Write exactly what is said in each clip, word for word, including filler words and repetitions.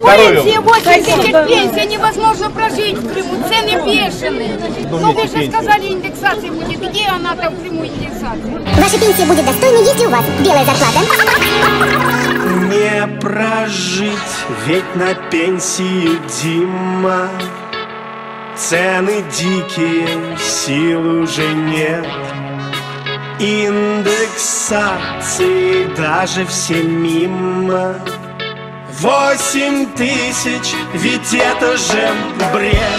Пенсия восемьдесят тысяч, пенсия, невозможно прожить в Крыму, цены бешеные. Ну вы же сказали, индексация будет. Где она-то в Крыму индексация? Ваша пенсия будет достойной, если у вас белая зарплата. Не прожить, ведь на пенсию, Дима. Цены дикие, сил уже нет. Индексации даже все мимо. Восемь тысяч, ведь это же бред.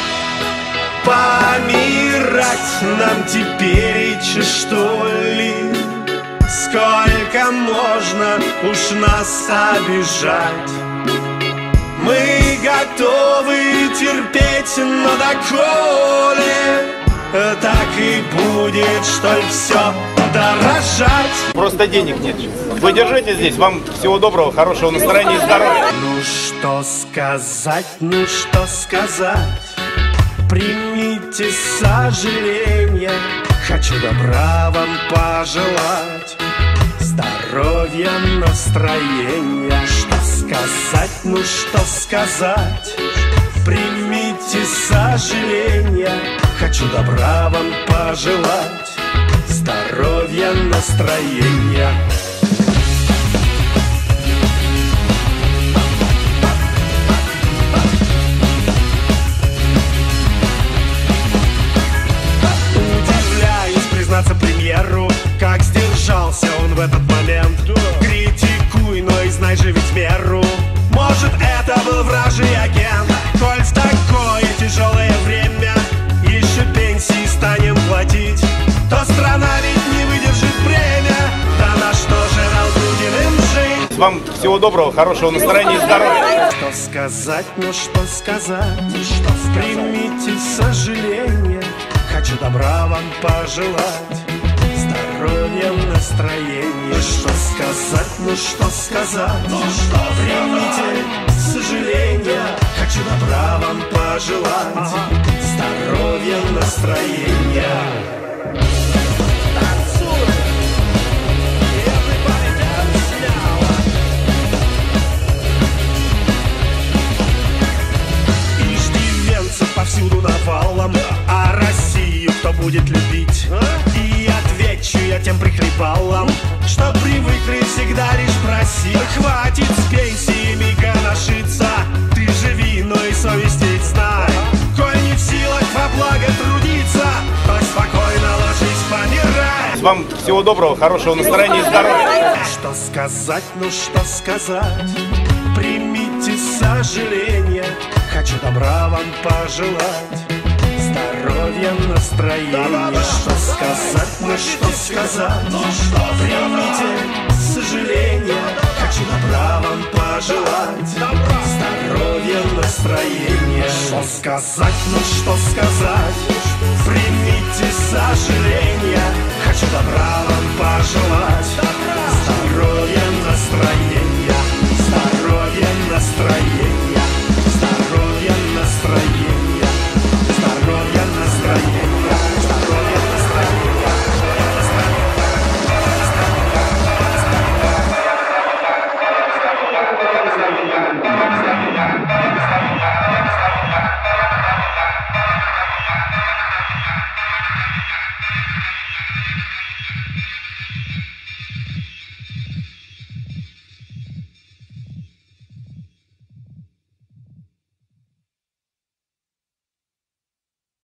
Помирать нам теперь, что ли? Сколько можно уж нас обижать? Мы готовы терпеть, но доколе так и будет, что ли, все дорожать? Просто денег нет. Вы держите здесь. Вам всего доброго, хорошего настроения и здоровья. Ну что сказать, ну что сказать? Примите сожаление. Хочу добра вам пожелать. Здоровья, настроения. Что сказать, ну что сказать? Примите сожаление. Хочу добра вам пожелать. Здоровья, настроения. Удивляюсь, признаться премьеру, как сдержался он в этот момент. Критикуй, но и знай же ведь меру. Может, это был вражий агент. Коль в такое тяжелое время еще пенсии станем платить, то страна ведь не выдержит бремя. Да на что же Ралдугиным жить? Вам всего доброго, хорошего настроения и здоровья. Что сказать, ну что сказать? Примите сожаление. Хочу добра вам пожелать. Здоровья, настроения. Что сказать, ну что сказать? Примите сожаление. Хочу добра вам пожелать. Здоровья, настроения. Иждивенцев повсюду навалом, а Россию кто будет любить? И отвечу я тем прихлебалам, что привыкли всегда лишь просить. Хватит с пенсиями гоношиться, ты живи, но и совесть ведь знай. Коль не в силах во благо трудиться, то спокойно ложись, помирай. Вам всего доброго, хорошего настроения и здоровья. Что сказать, ну что сказать? Примите сожаление. Хочу добра вам пожелать. Здоровья, настроения. Что сказать, ну что сказать? Примите сожаление. Хочу добра вам пожелать. Здоровья, настроения. Что сказать, ну что сказать? Примите сожаление. Хочу добра вам пожелать. Здоровья, настроения. Здоровья, настроения.